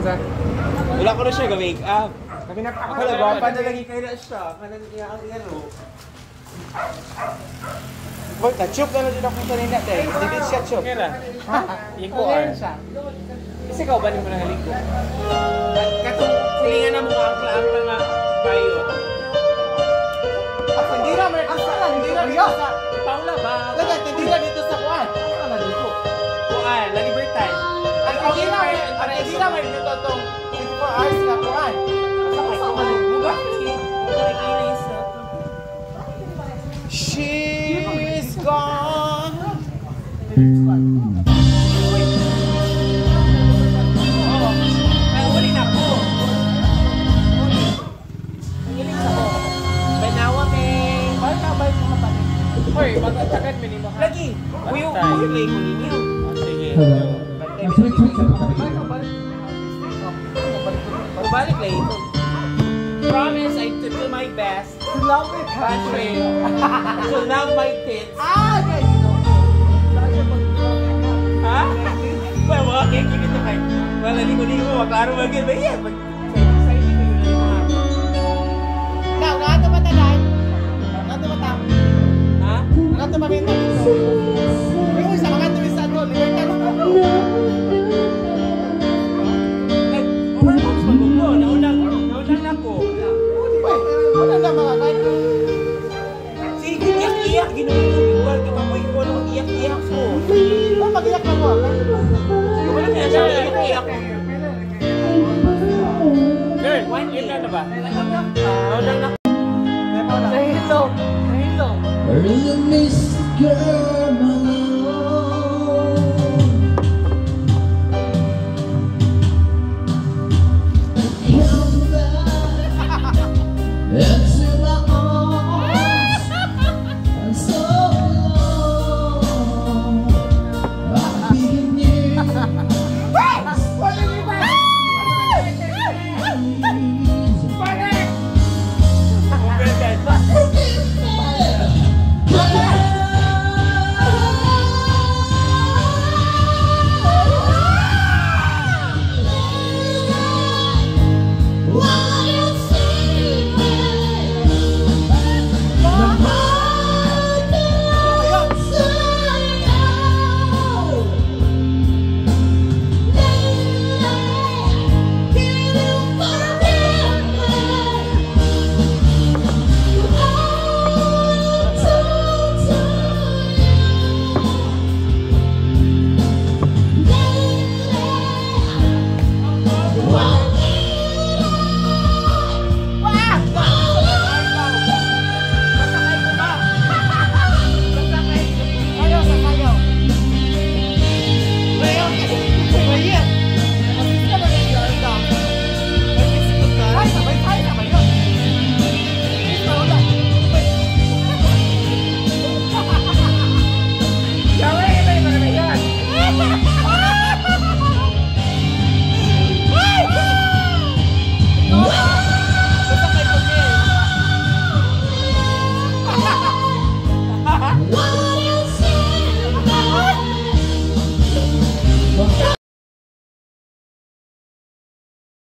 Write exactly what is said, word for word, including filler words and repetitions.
Wala ko na siya ga-make up. Kami na pa. Ako nagwapa na lagi kayo na siya. Kanan niya ang ano. Boy, na-chup na lang din ako kanina dahil. Hindi siya chup. Kira? Ha? Iko or? Kasi ikaw ba mo nang haliko? Katong silingan na mukha ang klaang nga tayo. Ako hindi na may asa hindi na riyo. Paula ba? Lagat hindi na dito sa kuan. Asa na dito? Kuan, la libertad. Ang hindi na may hindi na may dito tong twenty-four hours na kuan. Asa ka man? Muga. She's gone. Ay, uli na po. Hiling sa ko. Banawa me. Balik ka, balik ka pa. Hoy, magtatagan minimo ha. Lagi. Uy, uy, play ko ninyo. Ah, sige. Balik lang ito. Promise, I to do my best. Love it. Country. To love my tits. Ah, guys. Ha? Well, mga kiki nito kay. Well, naligo-ligo, maklaro magin. Ba yan? Excited ko yun lang. Now, nato matalan. Nato matam. Ha? Nato mabenta. Uy, sa mga tuwis sa to, libertad. Overbox pa ko. Naunang, naunang ako. Uy, wala na mga kahit. Sige, iyak-iyak. Ginawa ko. Igual, kapapoy ko na mag-iyak-iyak ko. Oh, mag-iyak na mo. Wala kaya siya, iyak-iyak. Girl, one year na ba? Naunang ako.